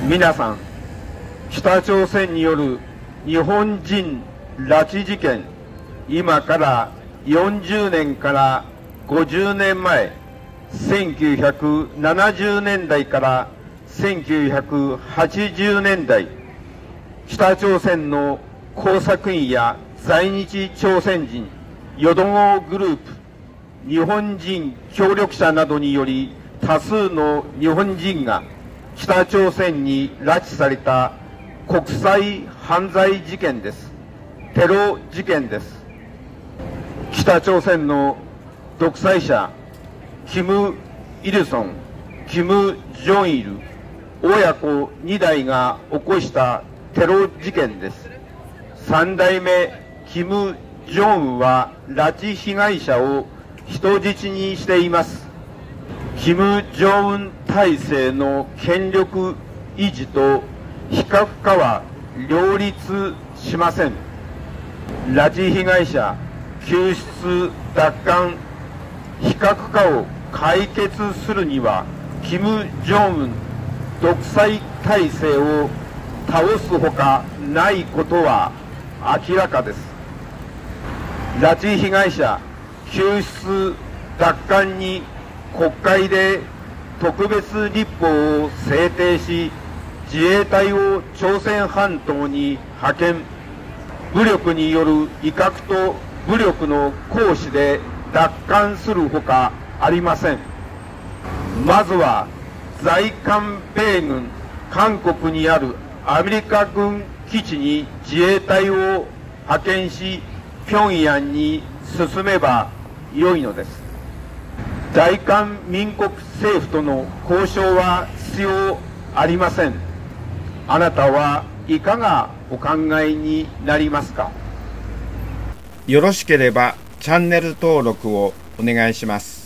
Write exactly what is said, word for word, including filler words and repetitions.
皆さん、北朝鮮による日本人拉致事件、今からよんじゅうねんからごじゅうねんまえ、せんきゅうひゃくななじゅうねんだいからせんきゅうひゃくはちじゅうねんだい、北朝鮮の工作員や在日朝鮮人、淀号グループ、日本人協力者などにより多数の日本人が北朝鮮に拉致された国際犯罪事件です。テロ事件です。北朝鮮の独裁者、キム・イルソン、キム・ジョンイル、親子にだいが起こしたテロ事件です。さんだいめ、キム・ジョンウンは拉致被害者を人質にしています。キム・ジョンウン体制の権力維持と非核化は両立しません。拉致被害者救出奪還非核化を解決するには、キム・ジョンウン独裁体制を倒すほかないことは明らかです。拉致被害者救出奪還に国会で特別立法を制定し、自衛隊を朝鮮半島に派遣、武力による威嚇と武力の行使で奪還するほかありません。まずは在韓米軍韓国にあるアメリカ軍基地に自衛隊を派遣し、平壌に進めばよいのです。在韓民国政府との交渉は必要ありません。あなたはいかがお考えになりますか？ よろしければチャンネル登録をお願いします。